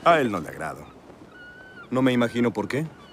A él no le agrado. No me imagino por qué.